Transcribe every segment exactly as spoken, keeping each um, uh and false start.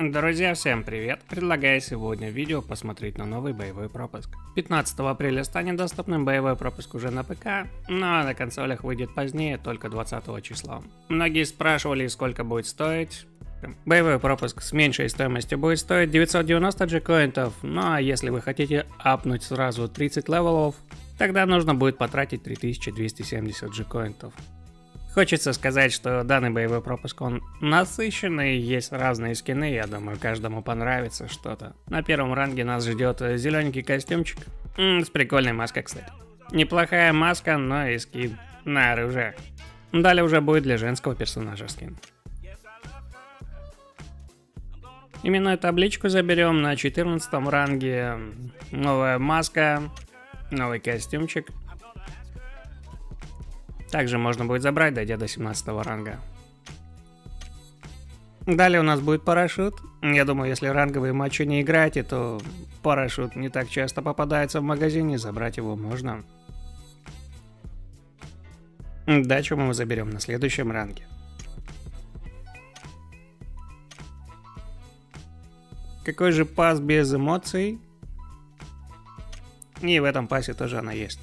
Друзья, всем привет! Предлагаю сегодня в видео посмотреть на новый боевой пропуск. пятнадцатого апреля станет доступным боевой пропуск уже на ПК, но на консолях выйдет позднее, только двадцатого числа. Многие спрашивали, сколько будет стоить. Боевой пропуск с меньшей стоимостью будет стоить девятьсот девяносто джекоинтов, ну а если вы хотите апнуть сразу тридцать левелов, тогда нужно будет потратить три тысячи двести семьдесят джекоинтов. Хочется сказать, что данный боевой пропуск он насыщенный, есть разные скины, я думаю, каждому понравится что-то. На первом ранге нас ждет зелененький костюмчик, М, с прикольной маской, кстати. Неплохая маска, но и скин на оружие. Далее уже будет для женского персонажа скин. Именную табличку заберем на четырнадцатом ранге, новая маска, новый костюмчик. Также можно будет забрать, дойдя до семнадцатого ранга. Далее у нас будет парашют. Я думаю, если ранговые матчи не играете, то парашют не так часто попадается в магазине, забрать его можно. Дачу мы заберем на следующем ранге. Какой же пас без эмоций? И в этом пасе тоже она есть.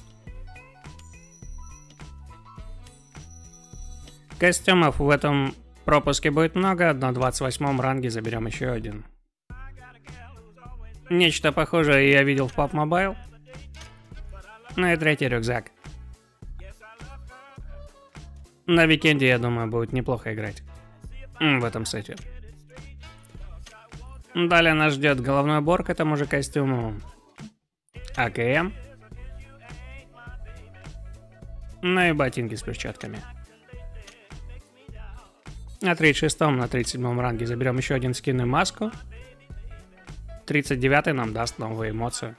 Костюмов в этом пропуске будет много, на двадцать восьмом ранге заберем еще один. Нечто похожее я видел в пабг Mobile. Ну и третий рюкзак. На Викенде, я думаю, будет неплохо играть в этом сете. Далее нас ждет головной убор к этому же костюму. АКМ. Ну и ботинки с перчатками. На тридцать шестом, на тридцать седьмом ранге заберем еще один скин и маску. тридцать девятый нам даст новые эмоции.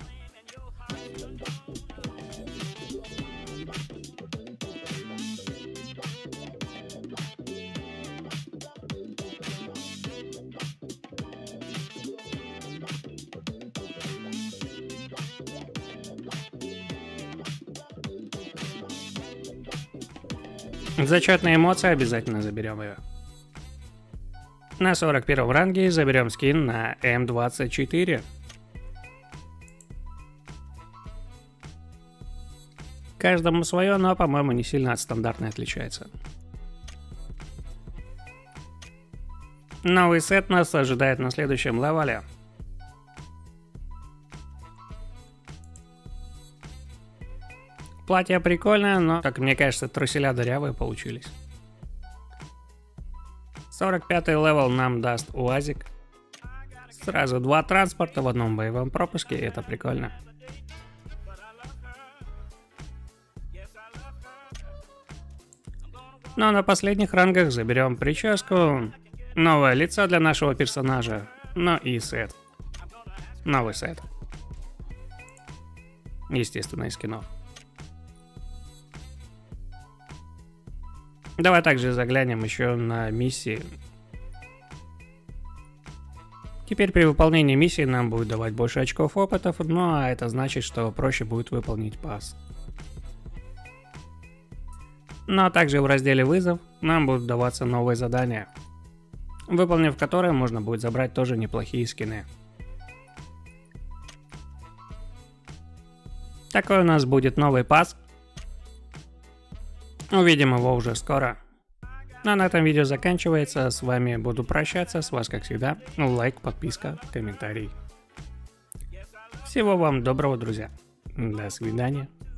Зачетные эмоции, обязательно заберем ее. На сорок первом ранге заберем скин на эм двадцать четыре. Каждому свое, но, по-моему, не сильно от стандартной отличается. Новый сет нас ожидает на следующем левеле. Платье прикольное, но, как мне кажется, труселя дырявые получились. сорок пятый левел нам даст УАЗик. Сразу два транспорта в одном боевом пропуске, это прикольно. Ну а на последних рангах заберем прическу, новое лицо для нашего персонажа, ну и сет. Новый сет. Естественно, из скинов. Давай также заглянем еще на миссии. Теперь при выполнении миссии нам будет давать больше очков опытов, ну а это значит, что проще будет выполнить пас. Ну а также в разделе вызов нам будут даваться новые задания, выполнив которые можно будет забрать тоже неплохие скины. Такой у нас будет новый пас. Увидим его уже скоро. Ну а на этом видео заканчивается. С вами буду прощаться. С вас, как всегда, лайк, подписка, комментарий. Всего вам доброго, друзья. До свидания.